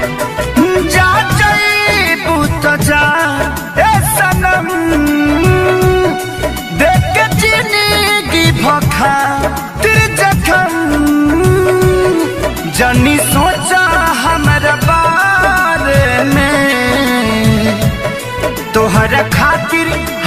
जा जाइबू तो जा ए सनम, देख के जिंदगी भखा तेरे जखम। जनी सोचा हमारे बारे में, तोहरा खातिर